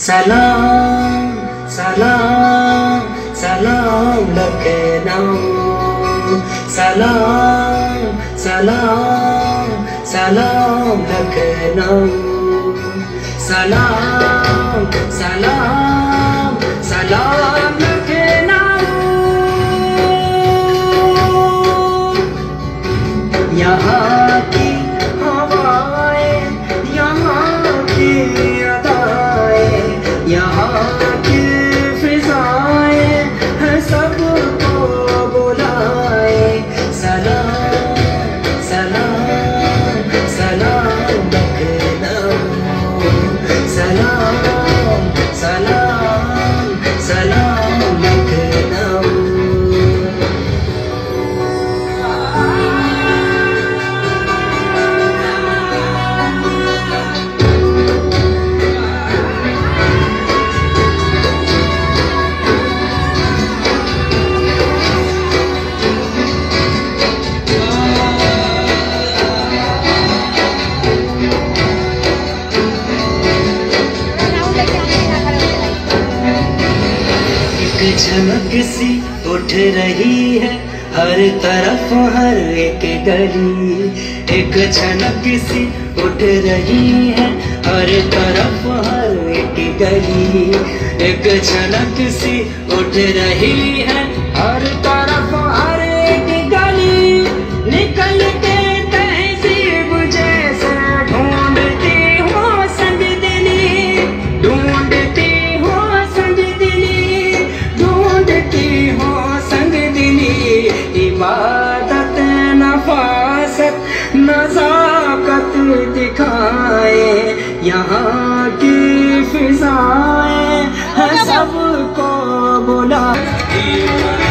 सलाम सलाम सलाम लखनऊ, सलाम सलाम सलाम लखनऊ, सलाम सलाम सलाम लखनऊ। यहाँ की हवाएं, यहाँ की अदाएं, यहाँ की फिजाएं हैं सबको बुलाए। सलाम सलाम सलाम लखनऊ, सलाम सलाम सलाम लखनऊ। झलक सी उठ रही है हर तरफ हर एक गली, एक झलक सी उठ रही है हर तरफ हर एक गली, एक झलक सी उठ रही है हर तरफ हर एक गली। निकल के तहजीब जैसे ढूंढती हो संग दिली, ढूंढती हो संग दिली, ढूंढती हो संग दिली। इबादत नफासत नज़ाकत दिखाए, यहाँ की फिजाएं हैं सबको बुलाए।